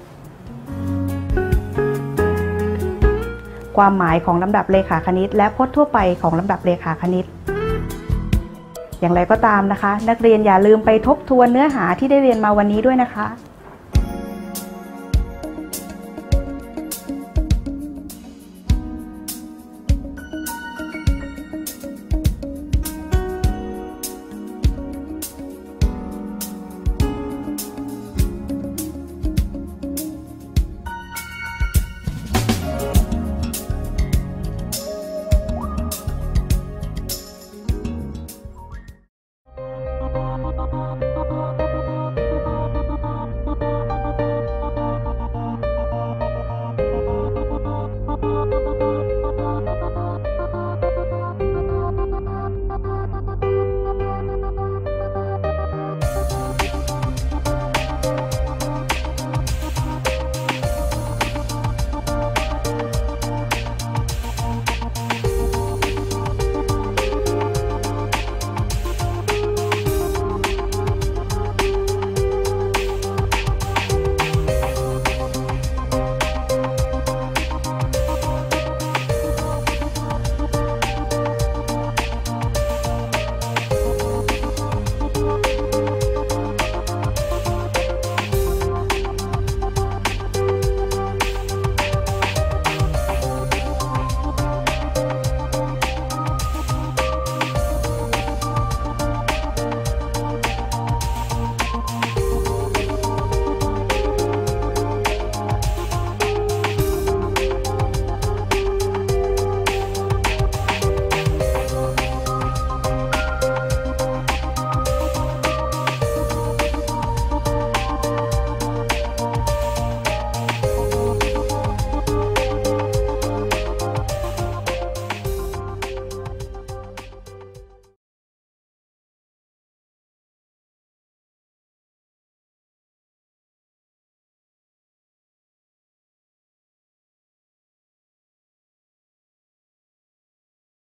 ความหมายของลำดับเรขาคณิตและพจน์ทั่วไปของลำดับเรขาคณิตอย่างไรก็ตามนะคะนักเรียนอย่าลืมไปทบทวนเนื้อหาที่ได้เรียนมาวันนี้ด้วยนะคะ